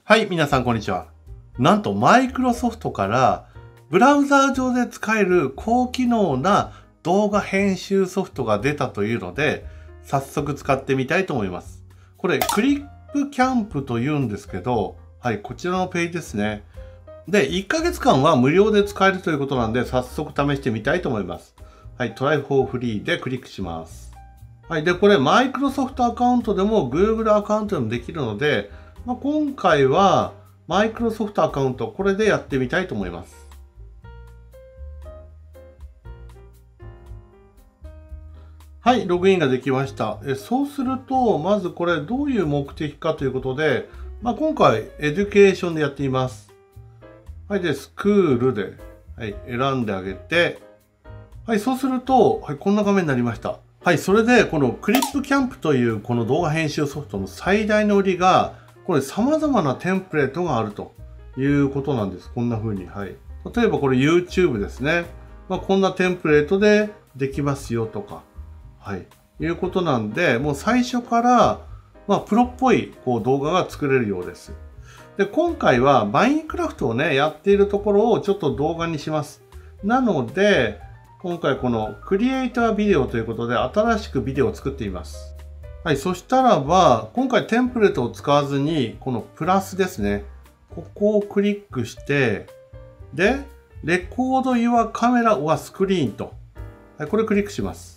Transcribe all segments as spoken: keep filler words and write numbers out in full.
はい、皆さんこんにちは。なんとマイクロソフトからブラウザー上で使える高機能な動画編集ソフトが出たというので、早速使ってみたいと思います。これクリップキャンプというんですけど、はい、こちらのページですね。で、いっかげつかんは無料で使えるということなんで、早速試してみたいと思います。はい、トライフォーフリーでクリックします。はい、で、これマイクロソフトアカウントでも Google アカウントでもできるので、まあ、今回はマイクロソフトアカウント、これでやってみたいと思います。はい、ログインができました。えそうすると、まずこれどういう目的かということで、まあ、今回エデュケーションでやっています。はい、で、スクールで、はい、選んであげて、はい、そうすると、はい、こんな画面になりました。はい、それで、このクリップキャンプというこの動画編集ソフトの最大の売りが、これ様々なテンプレートがあるということなんです。こんな風に。はい。例えばこれ YouTube ですね。まあ、こんなテンプレートでできますよとか。はい。いうことなんで、もう最初から、まあ、プロっぽいこう動画が作れるようです。で、今回はマインクラフトをね、やっているところをちょっと動画にします。なので、今回このクリエイタービデオということで新しくビデオを作っています。はい、そしたらば、今回テンプレートを使わずに、このプラスですね。ここをクリックして、で、レコード your camera or screen と。はい、これクリックします。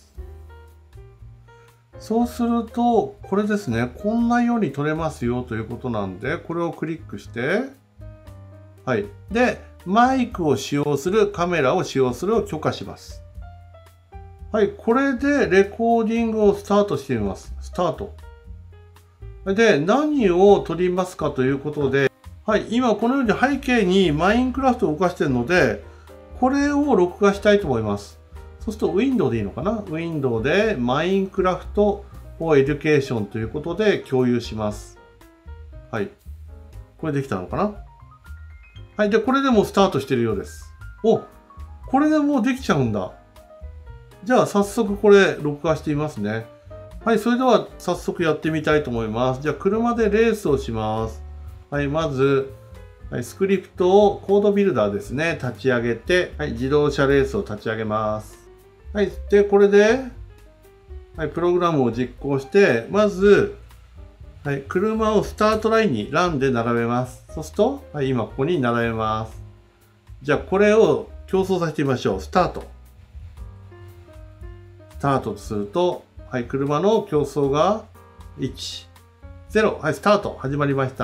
そうすると、これですね。こんなように撮れますよということなんで、これをクリックして、はい。で、マイクを使用する、カメラを使用するを許可します。はい、これでレコーディングをスタートしてみます。スタート。で、何を撮りますかということで、はい、今このように背景にマインクラフトを動かしているので、これを録画したいと思います。そうすると Windows でいいのかな ?Windows でマインクラフト for Education ということで共有します。はい。これできたのかなはい。で、これでもうスタートしているようです。お、これでもうできちゃうんだ。じゃあ早速これ録画してみますね。はい、それでは早速やってみたいと思います。じゃあ車でレースをします。はい、まず、はい、スクリプトをコードビルダーですね、立ち上げて、はい、自動車レースを立ち上げます。はい、で、これで、はい、プログラムを実行して、まず、はい、車をスタートラインにランで並べます。そうすると、はい、今ここに並べます。じゃあこれを競争させてみましょう。スタート。スタートとすると、はい、車の競争がいち、ゼロ、はい、スタート、始まりました。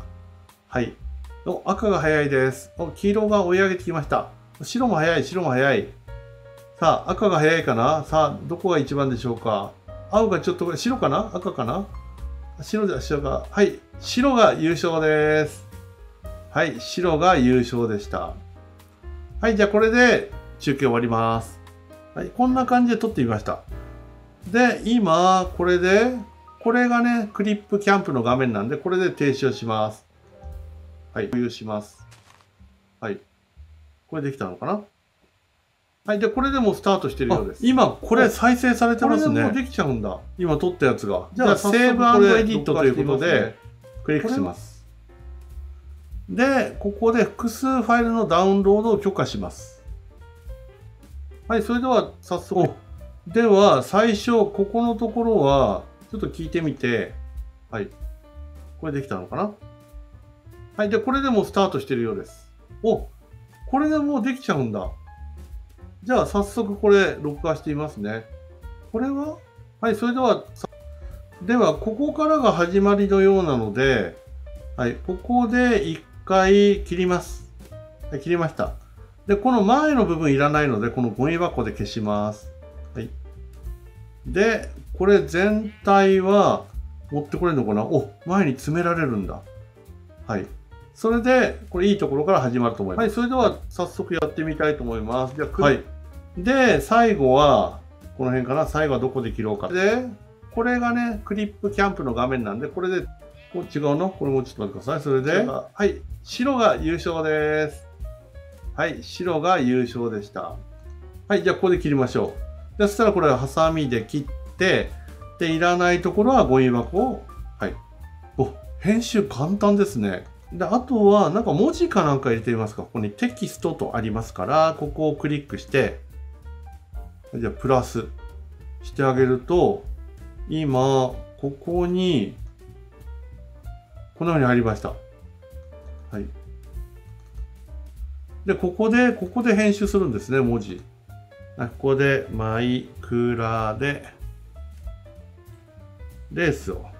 はい。お、赤が早いです。お、黄色が追い上げてきました。白も早い、白も早い。さあ、赤が早いかなさあ、どこが一番でしょうか青がちょっと、白かな赤かな白で、白が、はい、白が優勝です。はい、白が優勝でした。はい、じゃあこれで中継終わります。はい、こんな感じで撮ってみました。で、今、これで、これがね、クリップキャンプの画面なんで、これで停止をします。はい、共有します。はい。これできたのかなはい、で、これでもスタートしてるようです。今、これ再生されてますね。これでもうできちゃうんだ。今撮ったやつが。じゃあ、セーブ&エディットということで、クリックします。で、ここで複数ファイルのダウンロードを許可します。はい、それでは早速。では、最初、ここのところは、ちょっと聞いてみて、はい。これできたのかなはい。で、これでもうスタートしてるようです。お、これでもうできちゃうんだ。じゃあ、早速これ、録画してみますね。これははい。それでは、では、ここからが始まりのようなので、はい。ここで一回切ります。はい。切りました。で、この前の部分いらないので、このゴミ箱で消します。はい。で、これ全体は持ってこれるのかなお、前に詰められるんだ。はい。それで、これいいところから始まると思います。はい。それでは早速やってみたいと思います。じゃあ、はい。で、最後は、この辺かな最後はどこで切ろうか。で、これがね、クリップキャンプの画面なんで、これで、こ違うのこれもちょっと待ってください。それで、はい。白が優勝です。はい。白が優勝でした。はい。じゃあ、ここで切りましょう。で、そしたらこれはハサミで切って、で、いらないところはゴミ箱を、はい。お、編集簡単ですね。 で、あとは、なんか文字かなんか入れてみますか。ここにテキストとありますから、ここをクリックして、じゃあ、プラスしてあげると、今、ここに、このように入りました。はい。で、ここで、ここで編集するんですね、文字。ここで、マイクラで、レースを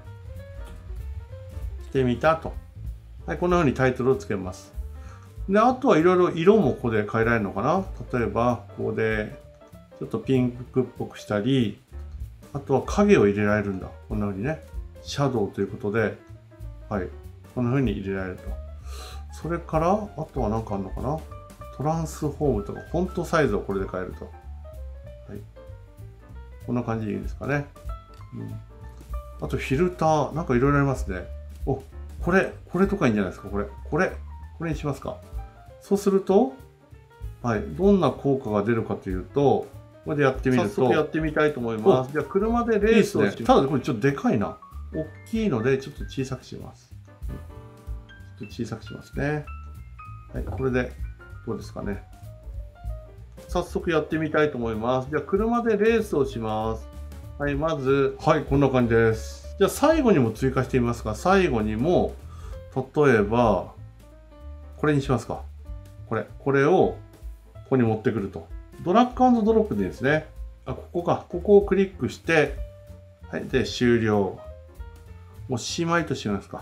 してみたと。はい、こんな風にタイトルをつけます。で、あとはいろいろ色もここで変えられるのかな。例えば、ここで、ちょっとピンクっぽくしたり、あとは影を入れられるんだ。こんな風にね。シャドウということで、はい。こんな風に入れられると。それから、あとは何かあるのかな。トランスフォームとか、フォントサイズをこれで変えると。はい。こんな感じでいいですかね。うん、あと、フィルター。なんかいろいろありますね。お、これ、これとかいいんじゃないですか。これ、これ、これにしますか。そうすると、はい。どんな効果が出るかというと、これでやってみると。早速やってみたいと思います。じゃあ、車でレースをして、ただこれちょっとでかいな。大きいので、ちょっと小さくします。ちょっと小さくしますね。はい。これで、どうですかね。早速やってみたいと思います。じゃあ、車でレースをします。はい。まず、はい。こんな感じです。じゃあ、最後にも追加してみますか。最後にも、例えば、これにしますか。これ。これを、ここに持ってくると。ドラッグ&ドロップでいいですね。あ、ここか。ここをクリックして、はい。で、終了。おしまいとしますか。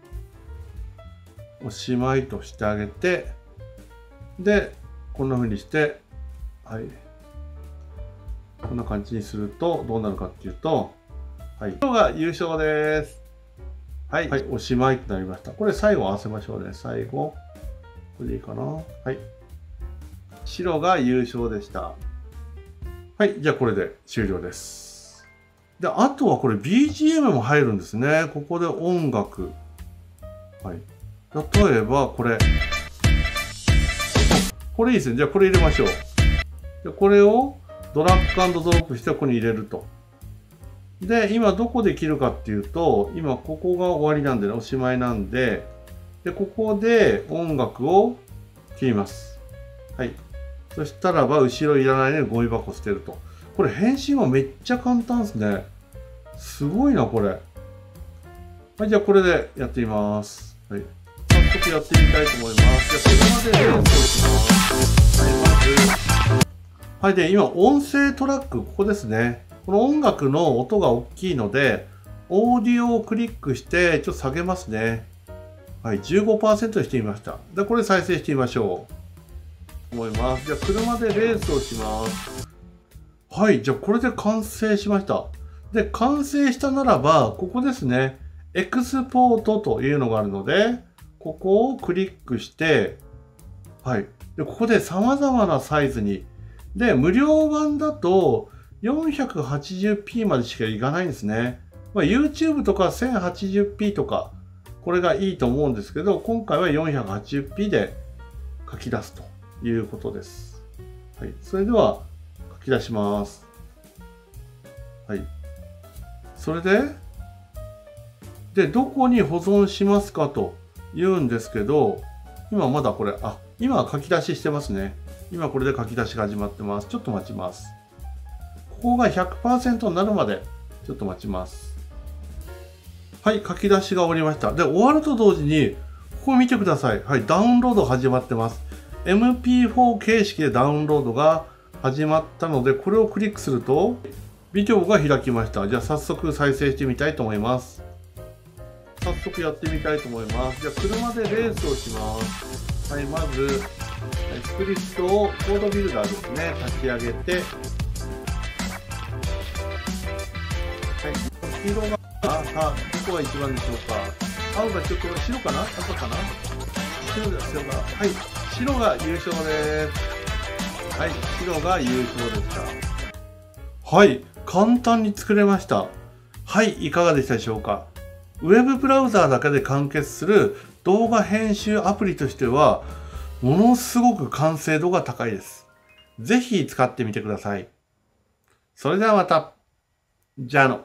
おしまいとしてあげて、で、こんな風にして、はい。こんな感じにすると、どうなるかっていうと、はい。白が優勝です。はい。はい。おしまいとなりました。これ最後合わせましょうね。最後。これでいいかな。はい。白が優勝でした。はい。じゃあこれで終了です。で、あとはこれ ビージーエム も入るんですね。ここで音楽。はい。例えばこれ。これいいですね。じゃあこれ入れましょう。で、これをドラッグ&ドロップしてここに入れると。で、今どこで切るかっていうと、今ここが終わりなんでね、おしまいなんで、で、ここで音楽を切ります。はい。そしたらば、後ろいらないね、ゴミ箱捨てると。これ返信はめっちゃ簡単ですね。すごいな、これ。はい、じゃあこれでやってみます。はい。早速やってみたいと思います。じゃあ、これまで練習をします。はい、まず。はい、で、今、音声トラック、ここですね。この音楽の音が大きいので、オーディオをクリックして、ちょっと下げますね。はい、じゅうごパーセント にしてみました。で、これ再生してみましょう。思います。じゃあ、車でレースをします。はい、じゃあ、これで完成しました。で、完成したならば、ここですね。エクスポートというのがあるので、ここをクリックして、はい。で、ここで様々なサイズに。で、無料版だと よんひゃくはちじゅうピー までしかいかないんですね。まあ、YouTube とか せんはちじゅうピー とか、これがいいと思うんですけど、今回は よんひゃくはちじゅうピー で書き出すということです。はい。それでは書き出します。はい。それで、で、どこに保存しますかと言うんですけど、今まだこれ、あ、今は書き出ししてますね。今これで書き出しが始まってます。ちょっと待ちます。ここが ひゃくパーセント になるまで、ちょっと待ちます。はい、書き出しが終わりました。で、終わると同時に、ここ見てください。はい、ダウンロード始まってます。エムピーフォー 形式でダウンロードが始まったので、これをクリックすると、ビデオが開きました。じゃあ早速再生してみたいと思います。早速やってみたいと思います。じゃあ車でレースをします。はい、まず、スクリプトをコードビルダーですね、立ち上げて、はい、黄色が、あ、さあ、どこが一番でしょうか。青がちょっと白かな赤かな白が、白が、はい、白が優勝です。はい、白が優勝でした。はい、簡単に作れました。はい、いかがでしたでしょうか。ウェブブラウザーだけで完結する動画編集アプリとしては、ものすごく完成度が高いです。ぜひ使ってみてください。それではまた。じゃあの。